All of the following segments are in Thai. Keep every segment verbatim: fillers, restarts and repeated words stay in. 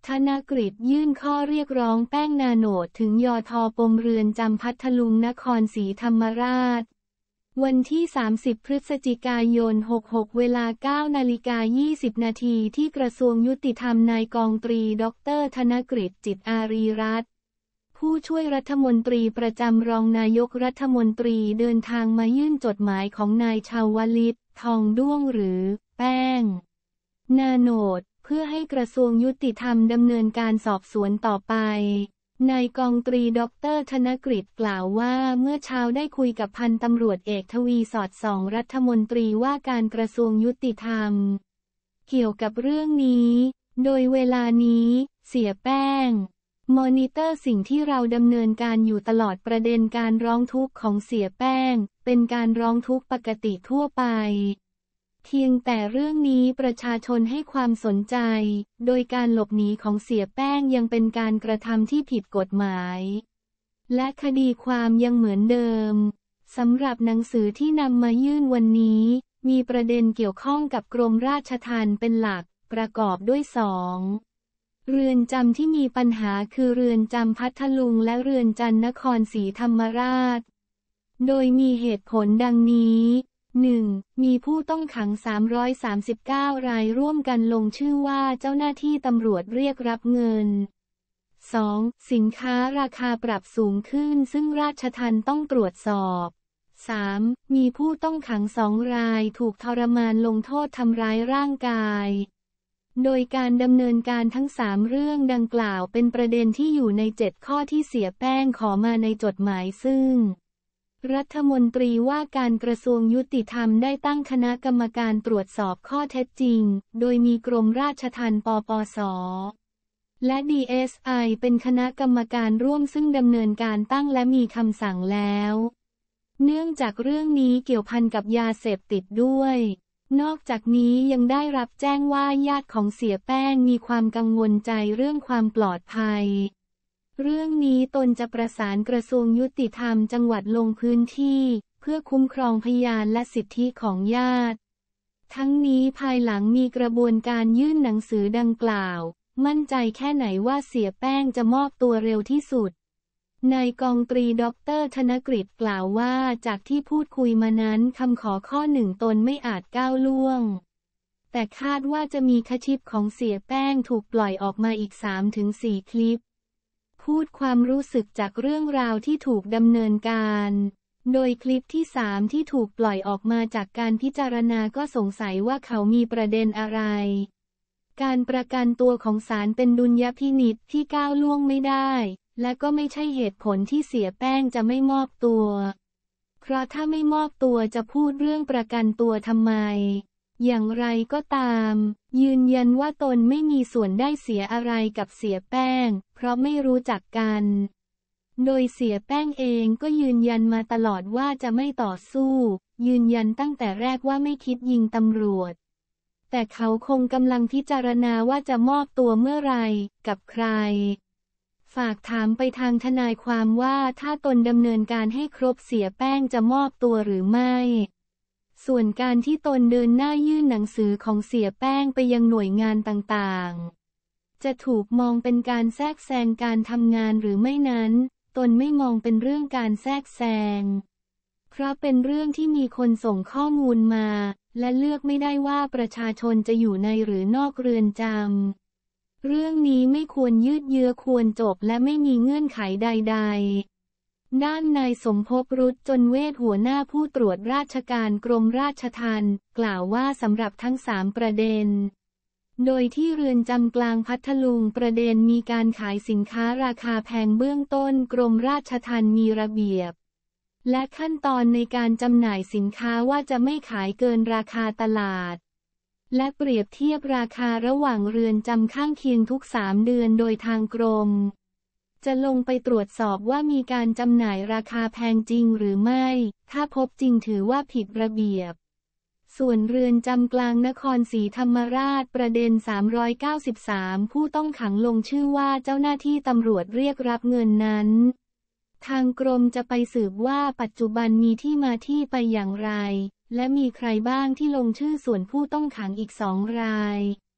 ธนกฤษยื่นข้อเรียกร้องแป้งนาโนดถึงยทปมเรือนจำพัทลุงนครศรีธรรมราชวันที่สามสิบพฤศจิกายนหกหกเวลาเก้านาฬิกายี่สิบนาทีที่กระทรวงยุติธรรมนายกองตรีดรธนกฤษจิตอารีรัตน์ผู้ช่วยรัฐมนตรีประจำรองนายกรัฐมนตรีเดินทางมายื่นจดหมายของนายชาวลิตทองด้วงหรือแป้งนาโนดเพื่อให้กระทรวงยุติธรรมดำเนินการสอบสวนต่อไปนายกองตรีดรธนกฤษกล่าวว่าเมื่อเช้าได้คุยกับพันตำรวจเอกทวีสอดส่องรัฐมนตรีว่าการกระทรวงยุติธรรมเกี่ยวกับเรื่องนี้โดยเวลานี้เสียแป้งมอนิเตอร์สิ่งที่เราดำเนินการอยู่ตลอดประเด็นการร้องทุกข์ของเสียแป้งเป็นการร้องทุกข์ปกติทั่วไปเพียงแต่เรื่องนี้ประชาชนให้ความสนใจโดยการหลบหนีของเสียแป้งยังเป็นการกระทำที่ผิดกฎหมายและคดีความยังเหมือนเดิมสำหรับหนังสือที่นำมายื่นวันนี้มีประเด็นเกี่ยวข้องกับกรมราชทัณฑ์เป็นหลักประกอบด้วยสองเรือนจำที่มีปัญหาคือเรือนจำพัทลุงและเรือนจำนครศรีธรรมราชโดยมีเหตุผลดังนี้หนึ่งมีผู้ต้องขังสามร้อยสามสิบเก้ารายร่วมกันลงชื่อว่าเจ้าหน้าที่ตำรวจเรียกรับเงิน สอง สินค้าราคาปรับสูงขึ้นซึ่งราชทัณฑ์ต้องตรวจสอบ สาม มีผู้ต้องขังสองรายถูกทรมานลงโทษทำร้ายร่างกายโดยการดำเนินการทั้งสามเรื่องดังกล่าวเป็นประเด็นที่อยู่ในเจ็ดข้อที่เสียแป้งขอมาในจดหมายซึ่งรัฐมนตรีว่าการกระทรวงยุติธรรมได้ตั้งคณะกรรมการตรวจสอบข้อเท็จจริงโดยมีกรมราชทัณฑ์ ปปส.และ ดี เอส ไอ เป็นคณะกรรมการร่วมซึ่งดำเนินการตั้งและมีคำสั่งแล้วเนื่องจากเรื่องนี้เกี่ยวพันกับยาเสพติดด้วยนอกจากนี้ยังได้รับแจ้งว่าญาติของเสียแป้งมีความกังวลใจเรื่องความปลอดภัยเรื่องนี้ตนจะประสานกระทรวงยุติธรรมจังหวัดลงพื้นที่เพื่อคุ้มครองพยานและสิทธิของญาติทั้งนี้ภายหลังมีกระบวนการยื่นหนังสือดังกล่าวมั่นใจแค่ไหนว่าเสียแป้งจะมอบตัวเร็วที่สุดนายกองตรีดรธนกฤษกล่าวว่าจากที่พูดคุยมานั้นคำขอข้อหนึ่งตนไม่อาจก้าวล่วงแต่คาดว่าจะมีคลิปของเสียแป้งถูกปล่อยออกมาอีก สามถึงสี่ คลิปพูดความรู้สึกจากเรื่องราวที่ถูกดำเนินการโดยคลิปที่สามที่ถูกปล่อยออกมาจากการพิจารณาก็สงสัยว่าเขามีประเด็นอะไรการประกันตัวของศาลเป็นดุลยพินิจที่ก้าวล่วงไม่ได้และก็ไม่ใช่เหตุผลที่เสียแป้งจะไม่มอบตัวเพราะถ้าไม่มอบตัวจะพูดเรื่องประกันตัวทำไมอย่างไรก็ตามยืนยันว่าตนไม่มีส่วนได้เสียอะไรกับเสียแป้งเพราะไม่รู้จักกันโดยเสียแป้งเองก็ยืนยันมาตลอดว่าจะไม่ต่อสู้ยืนยันตั้งแต่แรกว่าไม่คิดยิงตำรวจแต่เขาคงกำลังพิจารณาว่าจะมอบตัวเมื่อไรกับใครฝากถามไปทางทนายความว่าถ้าตนดำเนินการให้ครบเสียแป้งจะมอบตัวหรือไม่ส่วนการที่ตนเดินหน้ายื่นหนังสือของเสียแป้งไปยังหน่วยงานต่างๆจะถูกมองเป็นการแทรกแซงการทำงานหรือไม่นั้นตนไม่มองเป็นเรื่องการแทรกแซงเพราะเป็นเรื่องที่มีคนส่งข้อมูลมาและเลือกไม่ได้ว่าประชาชนจะอยู่ในหรือนอกเรือนจำเรื่องนี้ไม่ควรยืดเยื้อควรจบและไม่มีเงื่อนไขใดๆด้านนายสมภพรุจจนเวชหัวหน้าผู้ตรวจราชการกรมราชทัณฑ์กล่าวว่าสำหรับทั้งสามประเด็นโดยที่เรือนจำกลางพัทลุงประเด็นมีการขายสินค้าราคาแพงเบื้องต้นกรมราชทัณฑ์มีระเบียบและขั้นตอนในการจำหน่ายสินค้าว่าจะไม่ขายเกินราคาตลาดและเปรียบเทียบราคาระหว่างเรือนจำข้างเคียงทุกสามเดือนโดยทางกรมจะลงไปตรวจสอบว่ามีการจำหน่ายราคาแพงจริงหรือไม่ถ้าพบจริงถือว่าผิดระเบียบส่วนเรือนจำกลางนครศรีธรรมราชประเด็นสามร้อยเก้าสิบสามผู้ต้องขังลงชื่อว่าเจ้าหน้าที่ตำรวจเรียกรับเงินนั้นทางกรมจะไปสืบว่าปัจจุบันมีที่มาที่ไปอย่างไรและมีใครบ้างที่ลงชื่อส่วนผู้ต้องขังอีกสองราย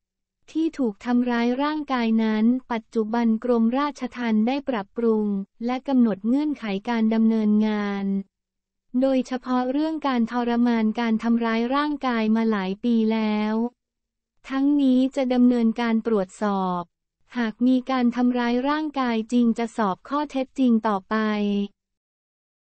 ที่ถูกทำร้ายร่างกายนั้นปัจจุบันกรมราชทัณฑ์ได้ปรับปรุงและกำหนดเงื่อนไขการดำเนินงานโดยเฉพาะเรื่องการทรมานการทำร้ายร่างกายมาหลายปีแล้วทั้งนี้จะดำเนินการตรวจสอบหากมีการทำร้ายร่างกายจริงจะสอบข้อเท็จจริงต่อไป